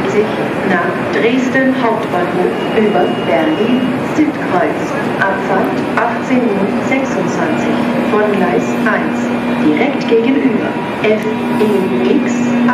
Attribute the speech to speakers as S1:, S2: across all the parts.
S1: nach Dresden Hauptbahnhof über Berlin-Südkreuz. Abfahrt 18:26 Uhr von Gleis 1. Direkt gegenüber FEX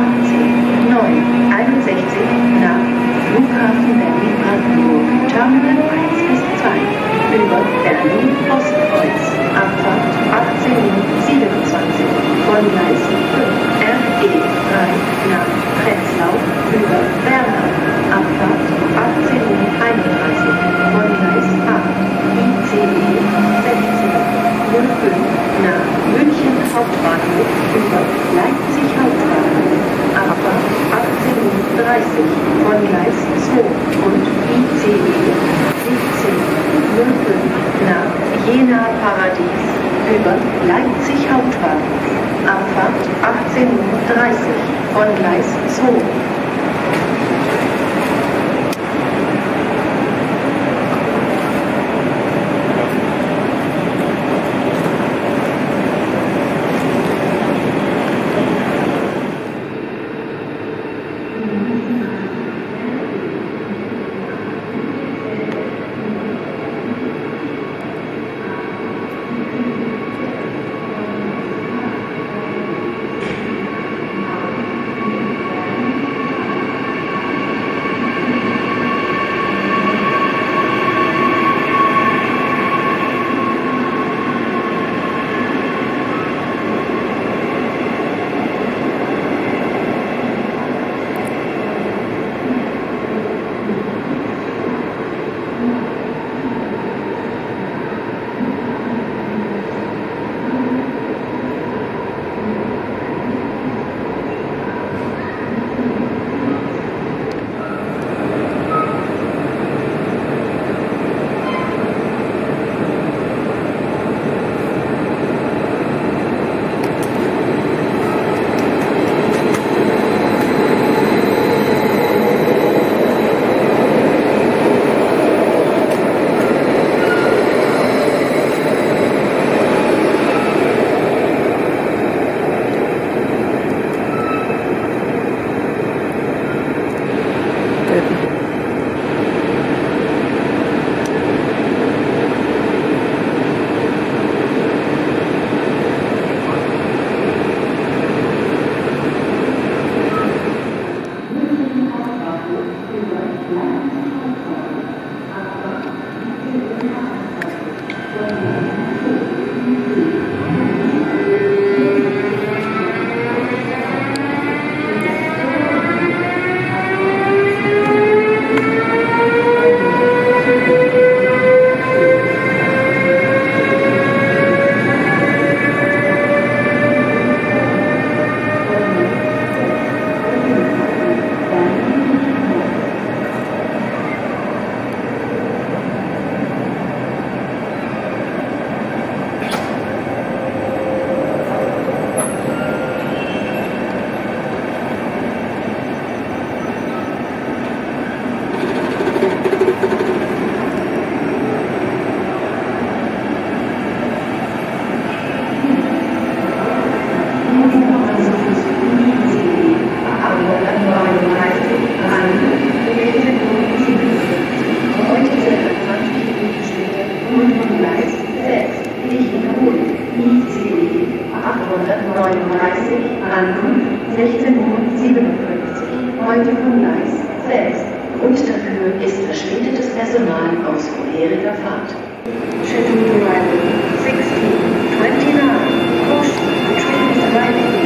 S1: 18:961 nach Flughafen Berlin-Brandenburg, Terminal 1 bis 2 über Berlin-Ostkreuz. Abfahrt 18:27 Uhr von Gleis 5 RE3 nach Prenzlau über Bernau. Abfahrt 18:31 Uhr von Gleis 8 ICE 16:05 nach München Hauptbahnhof über Leipzig Hauptbahnhof. Abfahrt 18:30 Uhr von Gleis 2 und ICE 17:05 nach Jena Paradies über Leipzig Hauptbahnhof. Abfahrt 18:30 Uhr von Gleis 2.
S2: Ankunft 16:57 Uhr, heute von Gleis 6. Grund dafür ist verspätetes Personal aus vorheriger Fahrt. Scheduled arrival 16:29. Caution, the train is arriving.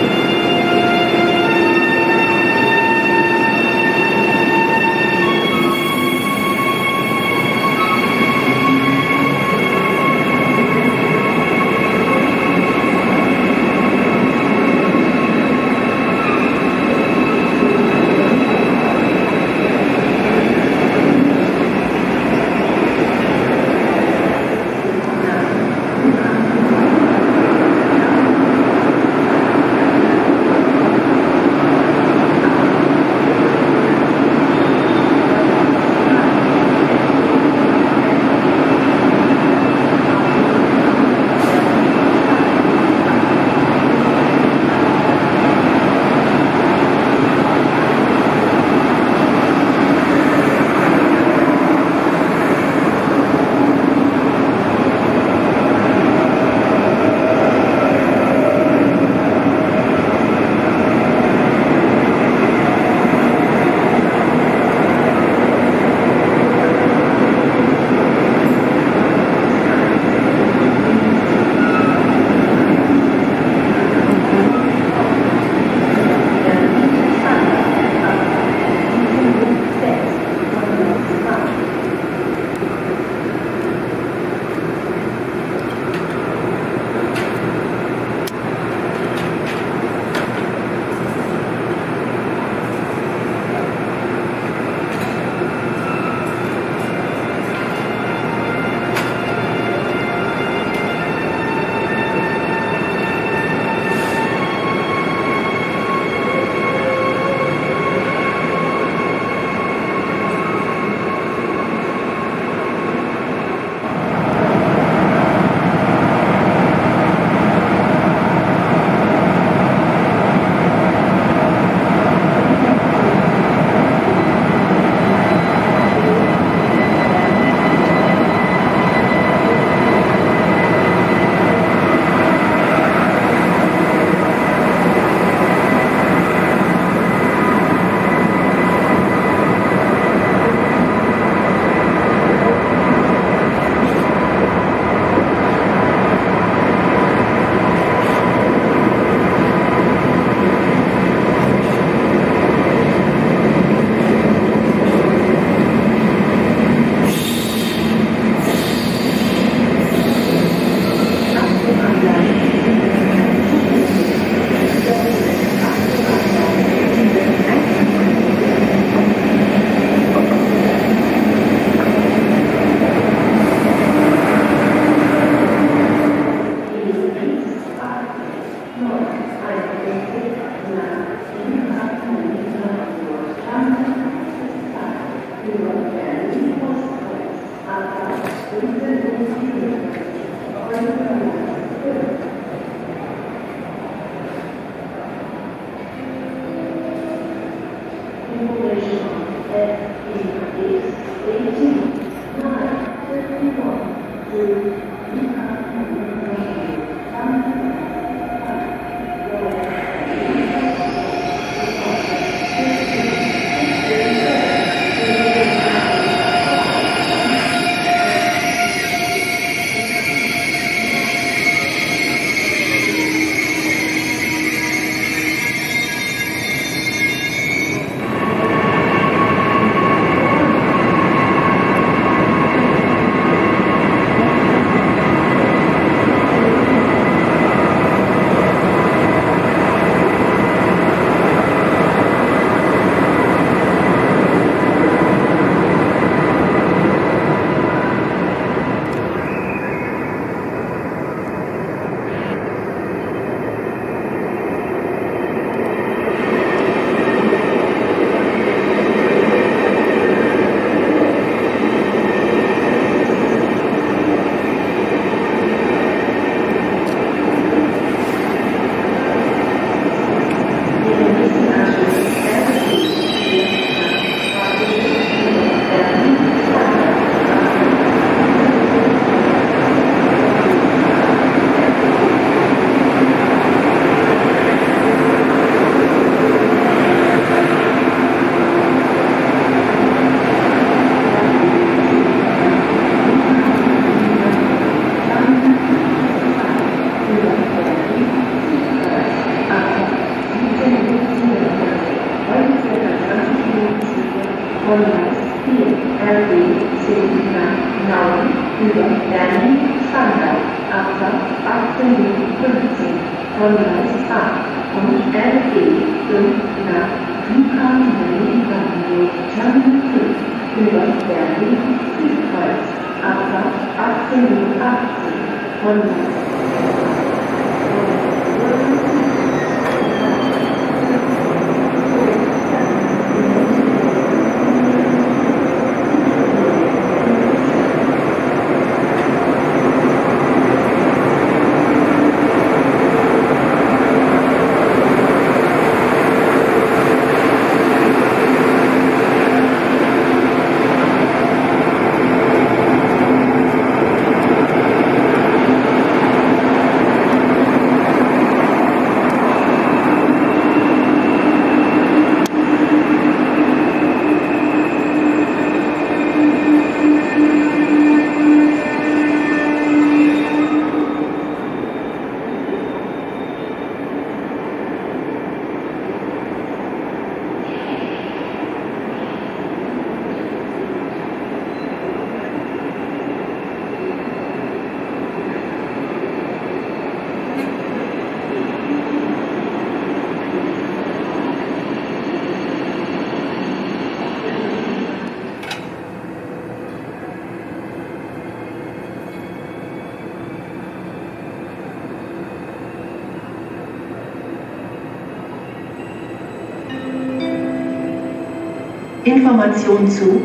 S1: Information zu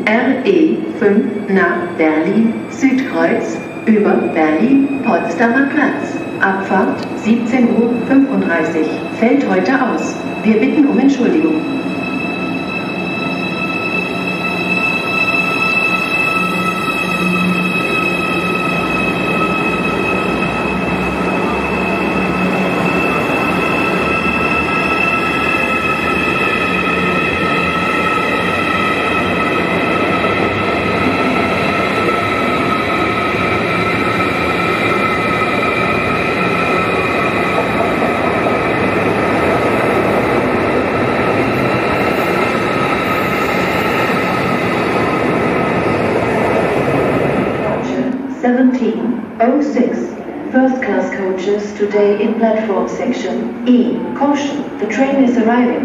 S1: RE5 nach Berlin Südkreuz über Berlin-Potsdamer Platz. Abfahrt 17:35 Uhr. Fällt heute aus. Wir bitten um Entschuldigung.
S2: First class coaches today in platform section E. Caution, the train is arriving.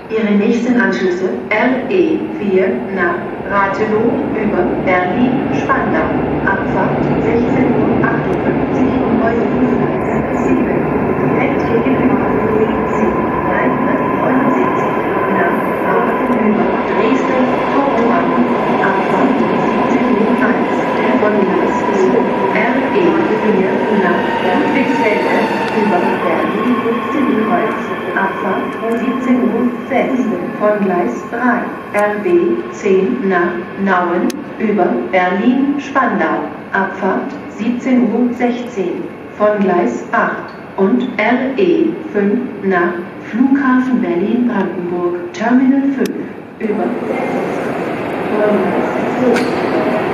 S1: Ihre nächsten Anschlüsse RE4 nach Rathenow über Berlin-Spandau. Abfahrt 16:58 Uhr und heute Gleis 7. Direkt gegenüber Weg C 379 nach Aachen über Dresden-Vorpommern. Abfahrt 17:01 Uhr von Gleis 7. RE4 nach Ludwigsfelde über Berlin-Sittenkreuz. Abfahrt 17:06 Uhr von Gleis 3. RB 10 nach Nauen über Berlin-Spandau. Abfahrt 17:16 Uhr von Gleis 8 und RE 5 nach Flughafen Berlin-Brandenburg Terminal 5 über von Gleis 2.